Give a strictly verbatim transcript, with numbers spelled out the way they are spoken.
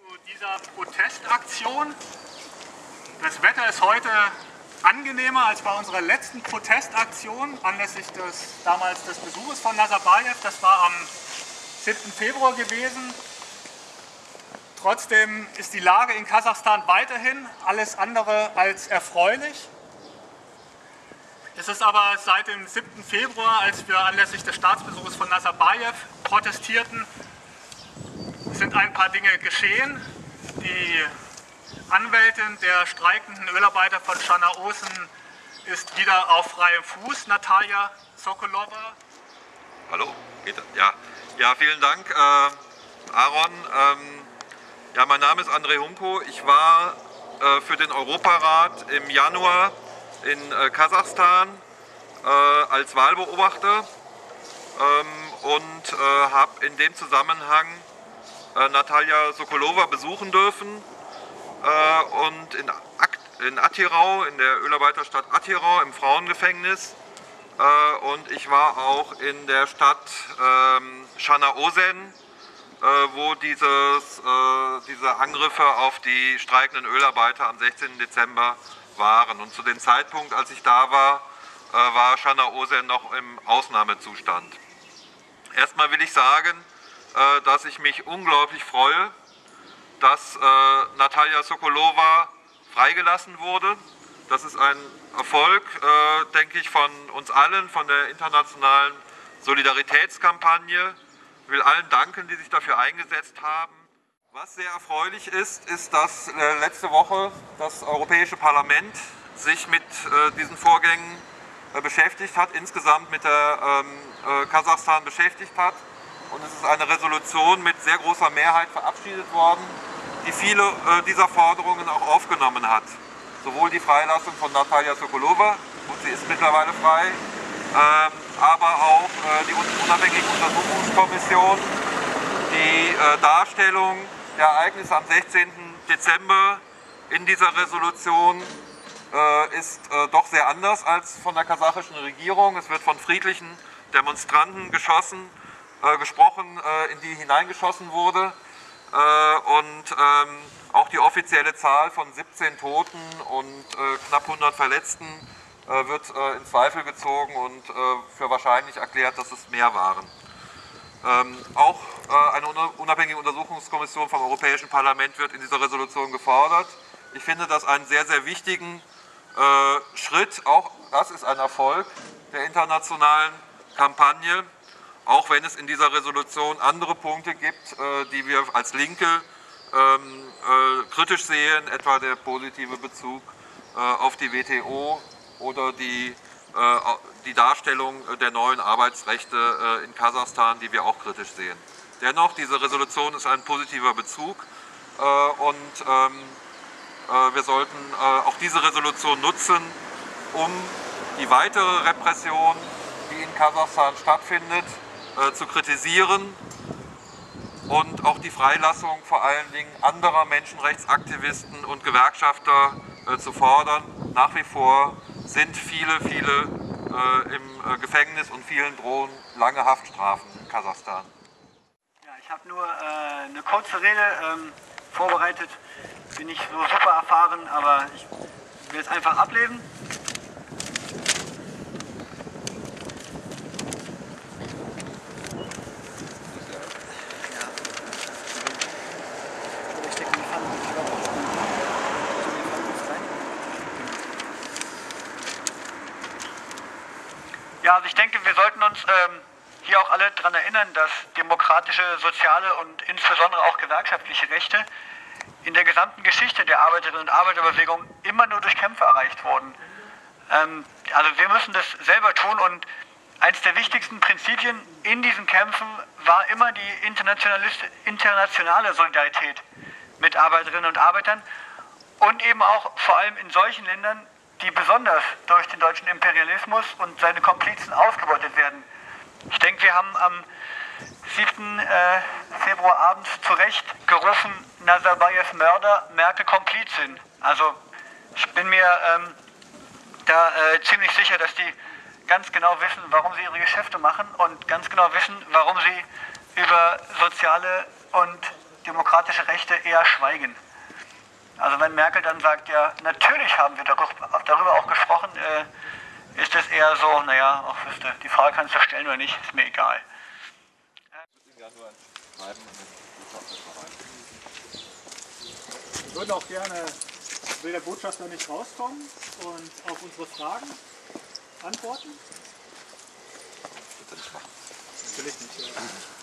Zu dieser Protestaktion. Das Wetter ist heute angenehmer als bei unserer letzten Protestaktion anlässlich des, damals des Besuches von Nazarbayev. Das war am siebten Februar gewesen. Trotzdem ist die Lage in Kasachstan weiterhin alles andere als erfreulich. Es ist aber seit dem siebten Februar, als wir anlässlich des Staatsbesuchs von Nazarbayev protestierten, sind ein paar Dinge geschehen. Die Anwältin der streikenden Ölarbeiter von Chana-Osen ist wieder auf freiem Fuß, Natalja Sokolova. Hallo, geht das? Ja. Ja, vielen Dank, äh, Aaron. Ähm, ja, mein Name ist André Hunko. Ich war äh, für den Europarat im Januar in äh, Kasachstan äh, als Wahlbeobachter ähm, und äh, habe in dem Zusammenhang äh, Natalja Sokolova besuchen dürfen. Äh, und in, Akt, in Atirau, in der Ölarbeiterstadt Atirau im Frauengefängnis. Äh, und ich war auch in der Stadt ähm, Chana-Osen, äh, wo dieses, äh, diese Angriffe auf die streikenden Ölarbeiter am sechzehnten Dezember waren. Und zu dem Zeitpunkt, als ich da war, äh, war Chana-Osen noch im Ausnahmezustand. Erstmal will ich sagen, äh, dass ich mich unglaublich freue, dass äh, Natalja Sokolova freigelassen wurde. Das ist ein Erfolg, äh, denke ich, von uns allen, von der internationalen Solidaritätskampagne. Ich will allen danken, die sich dafür eingesetzt haben. Was sehr erfreulich ist, ist, dass äh, letzte Woche das Europäische Parlament sich mit äh, diesen Vorgängen äh, beschäftigt hat, insgesamt mit der ähm, äh, Kasachstan beschäftigt hat. Und es ist eine Resolution mit sehr großer Mehrheit verabschiedet worden, die viele äh, dieser Forderungen auch aufgenommen hat. Sowohl die Freilassung von Natalja Sokolova, und sie ist mittlerweile frei, ähm, aber auch äh, die unabhängige Untersuchungskommission, die äh, Darstellung der Ereignisse am sechzehnten Dezember in dieser Resolution äh, ist äh, doch sehr anders als von der kasachischen Regierung. Es wird von friedlichen Demonstranten geschossen, äh, gesprochen, äh, in die hineingeschossen wurde. Äh, und ähm, auch die offizielle Zahl von siebzehn Toten und äh, knapp hundert Verletzten äh, wird äh, in Zweifel gezogen und äh, für wahrscheinlich erklärt, dass es mehr waren. Ähm, auch äh, eine unabhängige Untersuchungskommission vom Europäischen Parlament wird in dieser Resolution gefordert. Ich finde das einen sehr, sehr wichtigen äh, Schritt. Auch das ist ein Erfolg der internationalen Kampagne, auch wenn es in dieser Resolution andere Punkte gibt, äh, die wir als Linke ähm, äh, kritisch sehen, etwa der positive Bezug äh, auf die W T O oder die äh, die Darstellung der neuen Arbeitsrechte in Kasachstan, die wir auch kritisch sehen. Dennoch, diese Resolution ist ein positiver Bezug und wir sollten auch diese Resolution nutzen, um die weitere Repression, die in Kasachstan stattfindet, zu kritisieren und auch die Freilassung vor allen Dingen anderer Menschenrechtsaktivisten und Gewerkschafter zu fordern. Nach wie vor sind viele, viele äh, im äh, Gefängnis und vielen drohen lange Haftstrafen in Kasachstan. Ja, ich habe nur äh, eine kurze Rede ähm, vorbereitet. Bin nicht so super erfahren, aber ich will es einfach ablesen. Ja, also ich denke, wir sollten uns ähm, hier auch alle daran erinnern, dass demokratische, soziale und insbesondere auch gewerkschaftliche Rechte in der gesamten Geschichte der Arbeiterinnen und Arbeiterbewegung immer nur durch Kämpfe erreicht wurden. Ähm, also wir müssen das selber tun und eines der wichtigsten Prinzipien in diesen Kämpfen war immer die internationale Solidarität mit Arbeiterinnen und Arbeitern und eben auch vor allem in solchen Ländern, die besonders durch den deutschen Imperialismus und seine Komplizen ausgebeutet werden. Ich denke, wir haben am siebten Februar abends zu Recht gerufen, Nazarbayevs Mörder, Merkel Komplizin. Also ich bin mir ähm, da äh, ziemlich sicher, dass die ganz genau wissen, warum sie ihre Geschäfte machen und ganz genau wissen, warum sie über soziale und demokratische Rechte eher schweigen. Also wenn Merkel dann sagt, ja, natürlich haben wir darüber auch gesprochen, äh, ist es eher so, naja, auch wüsste, die Frage kannst du stellen oder nicht, ist mir egal. Wir würden auch gerne, will der Botschafter nicht rauskommen und auf unsere Fragen antworten? Natürlich nicht. Ja.